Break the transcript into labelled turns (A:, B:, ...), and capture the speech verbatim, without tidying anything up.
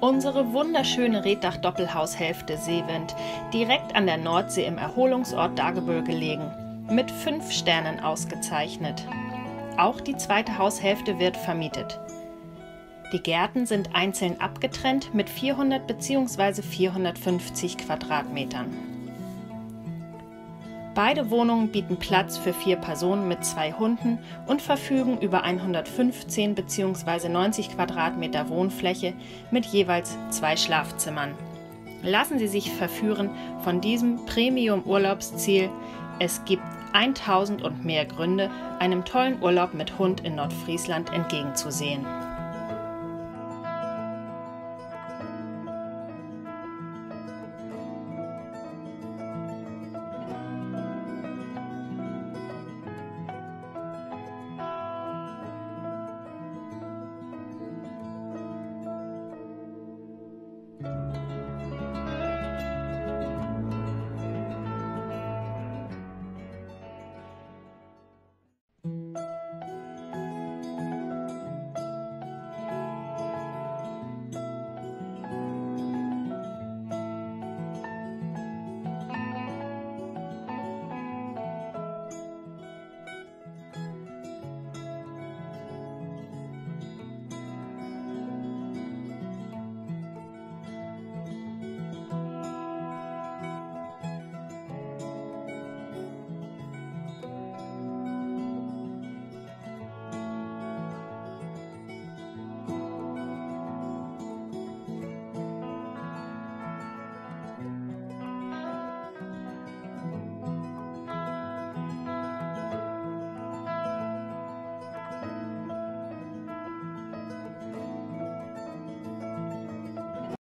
A: Unsere wunderschöne Reetdach-Doppelhaushälfte Seewind, direkt an der Nordsee im Erholungsort Dagebüll gelegen, mit fünf Sternen ausgezeichnet. Auch die zweite Haushälfte wird vermietet. Die Gärten sind einzeln abgetrennt mit vierhundert bzw. vierhundertfünfzig Quadratmetern. Beide Wohnungen bieten Platz für vier Personen mit zwei Hunden und verfügen über hundertfünfzehn bzw. neunzig Quadratmeter Wohnfläche mit jeweils zwei Schlafzimmern. Lassen Sie sich verführen von diesem Premium-Urlaubsziel. Es gibt tausend und mehr Gründe, einem tollen Urlaub mit Hund in Nordfriesland entgegenzusehen.